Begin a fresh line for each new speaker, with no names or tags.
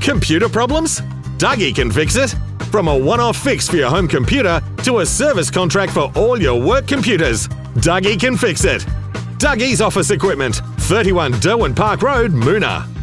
Computer problems? Douggie can fix it. From a one-off fix for your home computer to a service contract for all your work computers, Douggie can fix it. Douggie's Office Equipment, 31 Derwent Park Road, Moona.